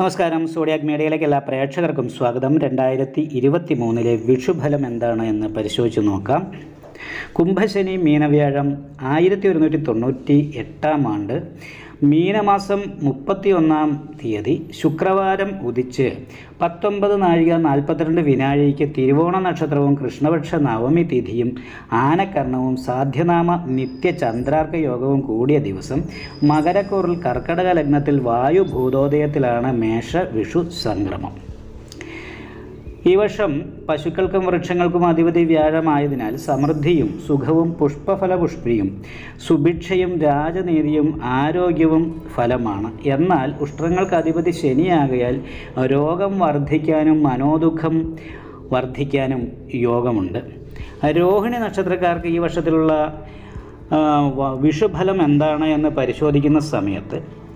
നമസ്കാരം. സോഡിയാക് മീഡിയയിലേക്ക് എല്ലാ പ്രേക്ഷകർക്കും സ്വാഗതം. 2023 വിഷുഫലം എന്താണ് എന്ന് പരിശോധിച്ച് നോക്കാം. കുംഭശനി മീനവ്യാഴം 1198 ആണ്ട് മീനമാസം 31-ാം തീയതി ശുക്രവാരം ഉദിച്ച് 19:42 വിനാഴിക്ക് തിരുവോണ നക്ഷത്രവും കൃഷ്ണപക്ഷ നവമി തിഥിയും ആനക്കർണവും സാധ്യനാമ നിത്യചന്ദ്രാർക്ക യോഗവും കൂടിയ ദിവസം മകരക്കൂറിൽ കർക്കടക ലഗ്നത്തിൽ വായു ഭൂതോദയത്തിലാണ് മേഷ വിഷു സംക്രമം. ഈ വർഷം പശുക്കൾക്കും വൃക്ഷങ്ങൾക്കും അധിപതി വ്യാഴമായതിനാൽ സമൃദ്ധിയും സുഖവും പുഷ്പഫലപുഷ്പിയും സുഭിക്ഷയും രാജനീതിയും ആരോഗ്യവും ഫലമാണ്. എന്നാൽ ഉഷ്ട്രങ്ങൾക്ക് അധിപതി ശനിയാകയാൽ രോഗം വർദ്ധിക്കാനും മനോദുഃഖം വർദ്ധിക്കാനും യോഗമുണ്ട്. രോഹിണി നക്ഷത്രക്കാർക്ക് ഈ വർഷത്തിലുള്ള വിഷുഫലം എന്താണ് എന്ന് പരിശോധിക്കുന്ന സമയത്ത്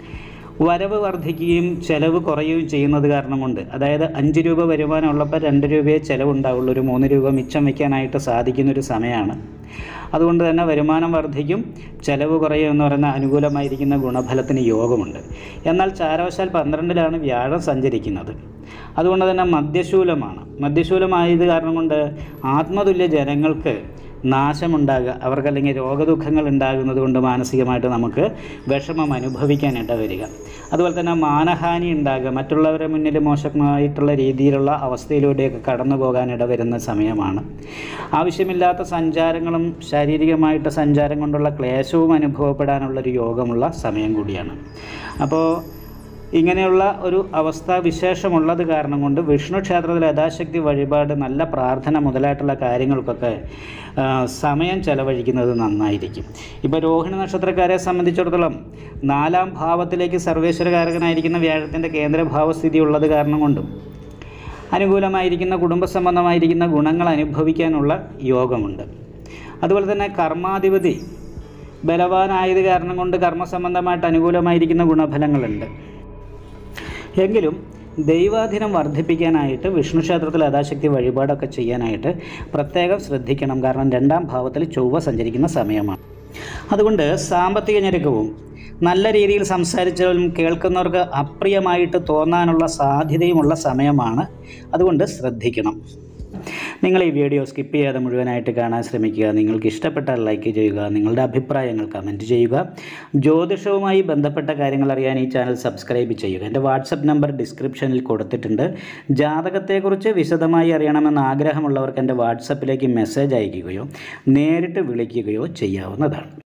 വരവ് വർദ്ധിക്കുകയും ചെലവ് കുറയുകയും ചെയ്യുന്നത് കാരണം കൊണ്ട്, അതായത് 5 രൂപ വരുമാനമുള്ളപ്പോൾ 2 രൂപയെ ചിലവുണ്ടാവുള്ളൂ, ഒരു 3 രൂപ മിച്ചം വയ്ക്കാനായിട്ട് സാധിക്കുന്നൊരു സമയമാണ്. അതുകൊണ്ട് തന്നെ വരുമാനം വർദ്ധിക്കും, ചെലവ് കുറയും എന്ന് പറയുന്ന അനുകൂലമായിരിക്കുന്ന ഗുണഫലത്തിന് യോഗമുണ്ട്. എന്നാൽ ചാരവശാൽ 12-ലാണ് വ്യാഴം സഞ്ചരിക്കുന്നത്. അതുകൊണ്ട് തന്നെ മദ്യശൂലമാണ്. മദ്യശൂലമായത് കാരണം കൊണ്ട് ആത്മതുല്യ ജനങ്ങൾക്ക് നാശമുണ്ടാകുക, അവർക്കല്ലെങ്കിൽ രോഗദുഃഖങ്ങൾ ഉണ്ടാകുന്നത് കൊണ്ട് മാനസികമായിട്ട് നമുക്ക് വിഷമം അനുഭവിക്കാൻ ഇടവരിക. അതുപോലെ തന്നെ മാനഹാനി ഉണ്ടാകുക, മറ്റുള്ളവരുടെ മുന്നിൽ മോശമായിട്ടുള്ള രീതിയിലുള്ള അവസ്ഥയിലൂടെയൊക്കെ കടന്നു പോകാൻ ഇടവരുന്ന സമയമാണ്. ആവശ്യമില്ലാത്ത സഞ്ചാരങ്ങളും ശാരീരികമായിട്ട് സഞ്ചാരം കൊണ്ടുള്ള ക്ലേശവും അനുഭവപ്പെടാനുള്ളൊരു യോഗമുള്ള സമയം കൂടിയാണ്. അപ്പോൾ ഇങ്ങനെയുള്ള ഒരു അവസ്ഥാവിശേഷമുള്ളത് കാരണം കൊണ്ട് വിഷ്ണു ക്ഷേത്രത്തിൽ യഥാശക്തി വഴിപാട്, നല്ല പ്രാർത്ഥന മുതലായിട്ടുള്ള കാര്യങ്ങൾക്കൊക്കെ സമയം ചെലവഴിക്കുന്നത് നന്നായിരിക്കും. ഇപ്പോൾ രോഹിണി നക്ഷത്രക്കാരെ സംബന്ധിച്ചിടത്തോളം 4-ാം ഭാവത്തിലേക്ക് സർവേശ്വരകാരകനായിരിക്കുന്ന വ്യാഴത്തിൻ്റെ കേന്ദ്രഭാവസ്ഥിതി ഉള്ളത് കാരണം കൊണ്ടും അനുകൂലമായിരിക്കുന്ന കുടുംബസംബന്ധമായിരിക്കുന്ന ഗുണങ്ങൾ അനുഭവിക്കാനുള്ള യോഗമുണ്ട്. അതുപോലെ തന്നെ കർമാധിപതി ബലവാനായത് കാരണം കൊണ്ട് കർമ്മസംബന്ധമായിട്ട് അനുകൂലമായിരിക്കുന്ന ഗുണഫലങ്ങളുണ്ട്. എങ്കിലും ദൈവാധീനം വർദ്ധിപ്പിക്കാനായിട്ട് വിഷ്ണു ക്ഷേത്രത്തിൽ യഥാശക്തി വഴിപാടൊക്കെ ചെയ്യാനായിട്ട് പ്രത്യേകം ശ്രദ്ധിക്കണം. കാരണം 2-ാം ഭാവത്തിൽ ചൊവ്വ സഞ്ചരിക്കുന്ന സമയമാണ്. അതുകൊണ്ട് സാമ്പത്തിക ഞെരുക്കവും നല്ല രീതിയിൽ സംസാരിച്ചാലും കേൾക്കുന്നവർക്ക് അപ്രിയമായിട്ട് തോന്നാനുള്ള സാധ്യതയുമുള്ള സമയമാണ്. അതുകൊണ്ട് ശ്രദ്ധിക്കണം. നിങ്ങൾ ഈ വീഡിയോ സ്കിപ്പ് ചെയ്യാതെ മുഴുവനായിട്ട് കാണാൻ ശ്രമിക്കുക. നിങ്ങൾക്ക് ഇഷ്ടപ്പെട്ടാൽ ലൈക്ക് ചെയ്യുക, നിങ്ങളുടെ അഭിപ്രായങ്ങൾ കമൻറ്റ് ചെയ്യുക. ജ്യോതിഷവുമായി ബന്ധപ്പെട്ട കാര്യങ്ങൾ അറിയാൻ ഈ ചാനൽ സബ്സ്ക്രൈബ് ചെയ്യുക. എൻ്റെ വാട്സപ്പ് നമ്പർ ഡിസ്ക്രിപ്ഷനിൽ കൊടുത്തിട്ടുണ്ട്. ജാതകത്തെക്കുറിച്ച് വിശദമായി അറിയണമെന്ന് ആഗ്രഹമുള്ളവർക്ക് എൻ്റെ വാട്സപ്പിലേക്ക് മെസ്സേജ് അയയ്ക്കുകയോ നേരിട്ട് വിളിക്കുകയോ ചെയ്യാവുന്നതാണ്.